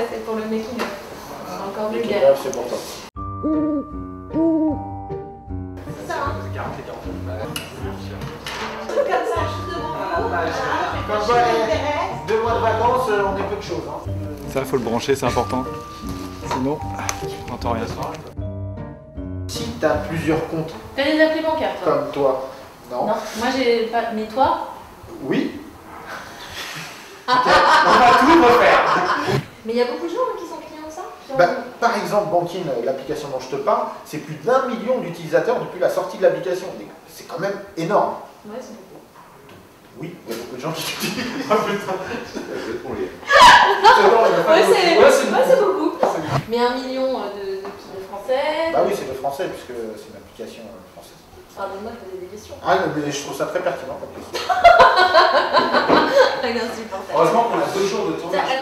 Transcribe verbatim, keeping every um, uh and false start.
ouais, c'est pour le making-up. C'est encore Le vulgaire. making-up, c'est pour toi. C'est ça, hein? Comme ça, je suis devant vous. Comme ça, deux mois de vacances, on est peu de choses. Hein. Ça, faut le brancher, c'est important. Sinon, on n'entend rien. Si tu as plusieurs comptes T'as des applis bancaires, toi? comme toi, non? Non, moi j'ai pas. Mais toi? Oui. On va tout refaire. Mais il y a beaucoup de gens qui sont clients de ça? Bah, par exemple, Bankin, l'application dont je te parle, c'est plus d'un million d'utilisateurs depuis la sortie de l'application. C'est quand même énorme. Ouais, c'est beaucoup. Oui, il y a beaucoup de gens qui utilisent. Oh putain. Ouais, c'est Ouais, c'est ouais, c'est beaucoup. Mais un million de, de, de Français. Bah oui, c'est le français, puisque c'est une application française. Pardonne-moi, je posais des questions. Ah, mais je trouve ça très pertinent comme question. Regarde, c'est parfait. Heureusement qu'on a deux jours de tournage.